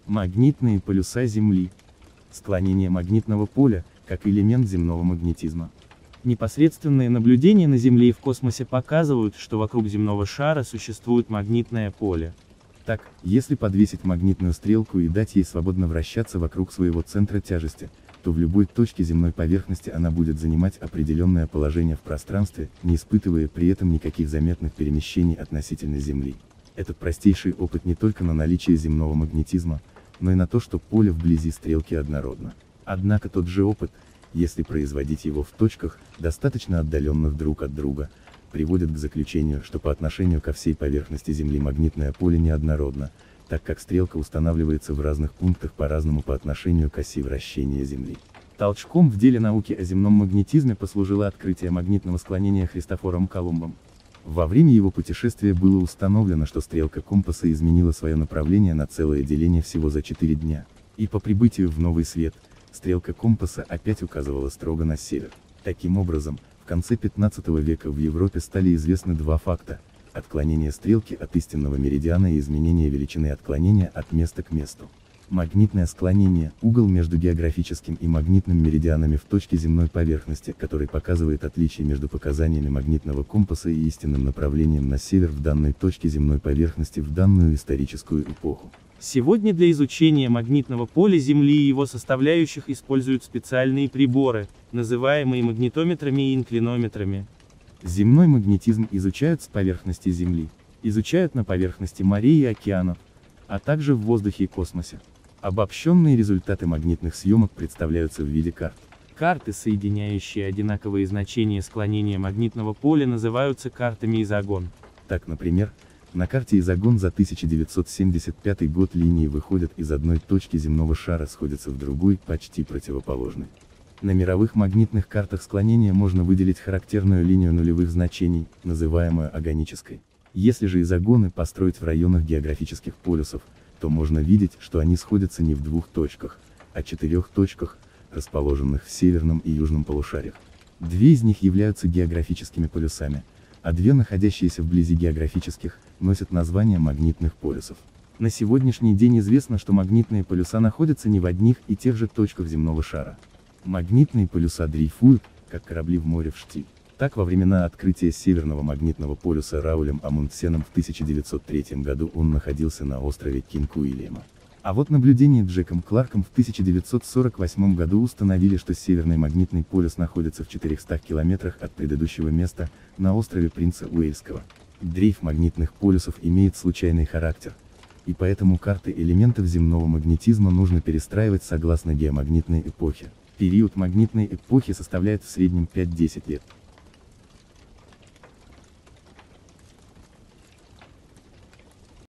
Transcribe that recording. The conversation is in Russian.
Магнитные полюса Земли. Склонение магнитного поля, как элемент земного магнетизма. Непосредственные наблюдения на Земле и в космосе показывают, что вокруг земного шара существует магнитное поле. Так, если подвесить магнитную стрелку и дать ей свободно вращаться вокруг своего центра тяжести, то в любой точке земной поверхности она будет занимать определенное положение в пространстве, не испытывая при этом никаких заметных перемещений относительно Земли. Этот простейший опыт не только на наличие земного магнетизма, но и на то, что поле вблизи стрелки однородно. Однако тот же опыт, если производить его в точках, достаточно отдаленных друг от друга, приводит к заключению, что по отношению ко всей поверхности Земли магнитное поле неоднородно, так как стрелка устанавливается в разных пунктах по-разному по отношению к оси вращения Земли. Толчком в деле науки о земном магнетизме послужило открытие магнитного склонения Христофором Колумбом. Во время его путешествия было установлено, что стрелка компаса изменила свое направление на целое деление всего за 4 дня. И по прибытию в Новый Свет, стрелка компаса опять указывала строго на север. Таким образом, в конце 15 века в Европе стали известны два факта: отклонение стрелки от истинного меридиана и изменение величины отклонения от места к месту. Магнитное склонение – угол между географическим и магнитным меридианами в точке земной поверхности, который показывает отличие между показаниями магнитного компаса и истинным направлением на север в данной точке земной поверхности в данную историческую эпоху. Сегодня для изучения магнитного поля Земли и его составляющих используют специальные приборы, называемые магнитометрами и инклинометрами. Земной магнетизм изучают с поверхности Земли, изучают на поверхности морей и океанов, а также в воздухе и космосе. Обобщенные результаты магнитных съемок представляются в виде карт. Карты, соединяющие одинаковые значения склонения магнитного поля, называются картами изогон. Так, например, на карте изогон за 1975 год линии выходят из одной точки земного шара, сходятся в другой, почти противоположной. На мировых магнитных картах склонения можно выделить характерную линию нулевых значений, называемую агонической. Если же изогоны построить в районах географических полюсов, то можно видеть, что они сходятся не в двух точках, а 4 точках, расположенных в северном и южном полушариях. 2 из них являются географическими полюсами, а 2, находящиеся вблизи географических, носят название магнитных полюсов. На сегодняшний день известно, что магнитные полюса находятся не в одних и тех же точках земного шара. Магнитные полюса дрейфуют, как корабли в море в штиль. Так, во времена открытия Северного магнитного полюса Раулем Амундсеном в 1903 году он находился на острове Кинг-Уильяма. А вот наблюдения Джеком Кларком в 1948 году установили, что Северный магнитный полюс находится в 400 километрах от предыдущего места, на острове Принца Уэльского. Дрейф магнитных полюсов имеет случайный характер, и поэтому карты элементов земного магнетизма нужно перестраивать согласно геомагнитной эпохе. Период магнитной эпохи составляет в среднем 5-10 лет.